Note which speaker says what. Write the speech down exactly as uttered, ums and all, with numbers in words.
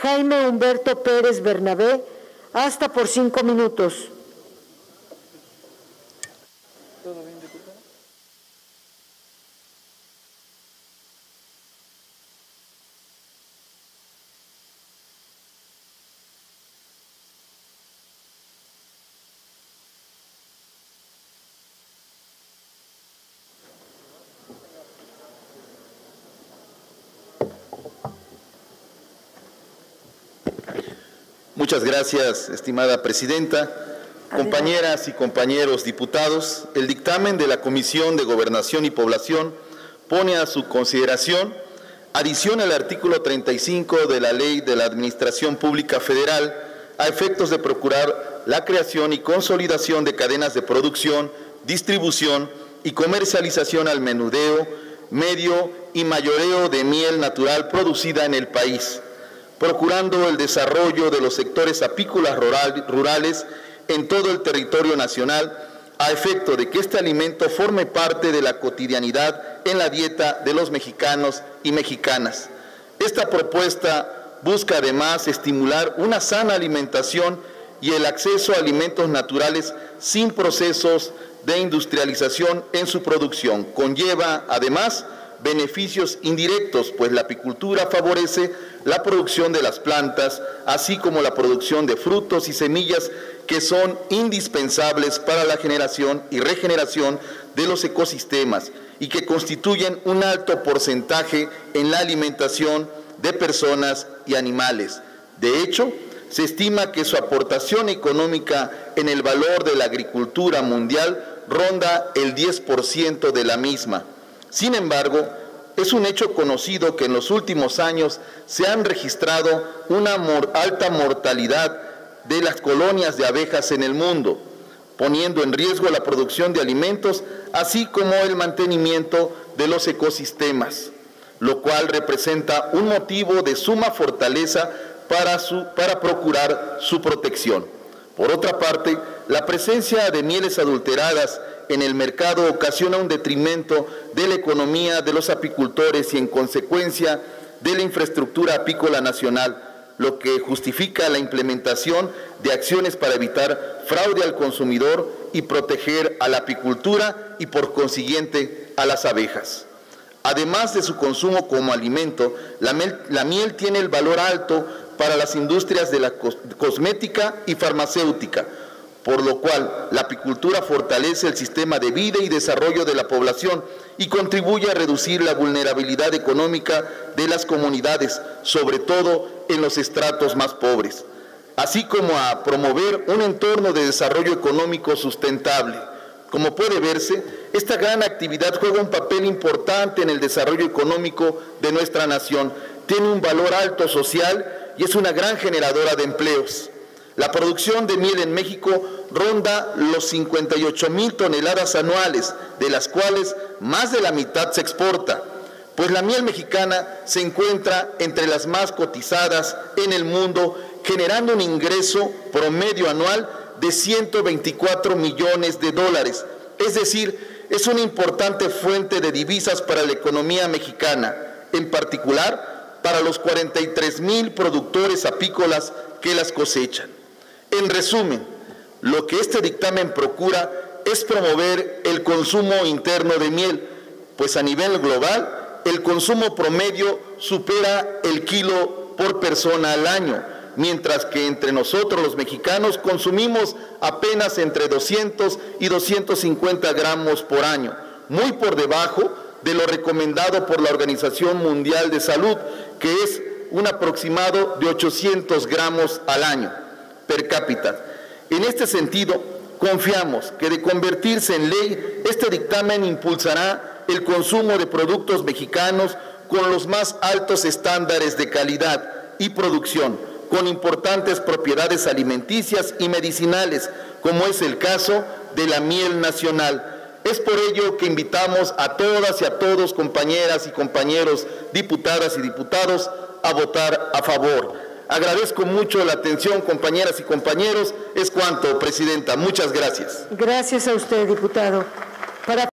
Speaker 1: Jaime Humberto Pérez Bernabé, hasta por cinco minutos.
Speaker 2: ¿Todo bien, diputada?
Speaker 3: Muchas gracias, estimada presidenta. Compañeras y compañeros diputados, el dictamen de la Comisión de Gobernación y Población pone a su consideración adición al artículo treinta y cinco de la Ley de la Administración Pública Federal a efectos de procurar la creación y consolidación de cadenas de producción, distribución y comercialización al menudeo, medio y mayoreo de miel natural producida en el país, procurando el desarrollo de los sectores apícolas rural, rurales en todo el territorio nacional, a efecto de que este alimento forme parte de la cotidianidad en la dieta de los mexicanos y mexicanas. Esta propuesta busca además estimular una sana alimentación y el acceso a alimentos naturales sin procesos de industrialización en su producción. Conlleva además beneficios indirectos, pues la apicultura favorece la producción de las plantas, así como la producción de frutos y semillas que son indispensables para la generación y regeneración de los ecosistemas y que constituyen un alto porcentaje en la alimentación de personas y animales. De hecho, se estima que su aportación económica en el valor de la agricultura mundial ronda el diez por ciento de la misma. Sin embargo, es un hecho conocido que en los últimos años se han registrado una mor- alta mortalidad de las colonias de abejas en el mundo, poniendo en riesgo la producción de alimentos, así como el mantenimiento de los ecosistemas, lo cual representa un motivo de suma fortaleza para, su, para procurar su protección. Por otra parte, la presencia de mieles adulteradas en el mercado ocasiona un detrimento de la economía de los apicultores y, en consecuencia, de la infraestructura apícola nacional, lo que justifica la implementación de acciones para evitar fraude al consumidor y proteger a la apicultura y, por consiguiente, a las abejas. Además de su consumo como alimento, la miel, la miel tiene el valor alto para las industrias de la cos- cosmética y farmacéutica, por lo cual la apicultura fortalece el sistema de vida y desarrollo de la población y contribuye a reducir la vulnerabilidad económica de las comunidades, sobre todo en los estratos más pobres, así como a promover un entorno de desarrollo económico sustentable. Como puede verse, esta gran actividad juega un papel importante en el desarrollo económico de nuestra nación, tiene un valor alto social y es una gran generadora de empleos. La producción de miel en México ronda los cincuenta y ocho mil toneladas anuales, de las cuales más de la mitad se exporta, pues la miel mexicana se encuentra entre las más cotizadas en el mundo, generando un ingreso promedio anual de ciento veinticuatro millones de dólares. Es decir, es una importante fuente de divisas para la economía mexicana, en particular para los cuarenta y tres mil productores apícolas que las cosechan. En resumen, lo que este dictamen procura es promover el consumo interno de miel, pues a nivel global el consumo promedio supera el kilo por persona al año, mientras que entre nosotros los mexicanos consumimos apenas entre doscientos y doscientos cincuenta gramos por año, muy por debajo de lo recomendado por la Organización Mundial de Salud, que es un aproximado de ochocientos gramos al año per cápita. En este sentido, confiamos que de convertirse en ley, este dictamen impulsará el consumo de productos mexicanos con los más altos estándares de calidad y producción, con importantes propiedades alimenticias y medicinales, como es el caso de la miel nacional. Es por ello que invitamos a todas y a todos, compañeras y compañeros, diputadas y diputados, a votar a favor. Agradezco mucho la atención, compañeras y compañeros. Es cuanto, presidenta. Muchas gracias.
Speaker 1: Gracias a usted, diputado. Para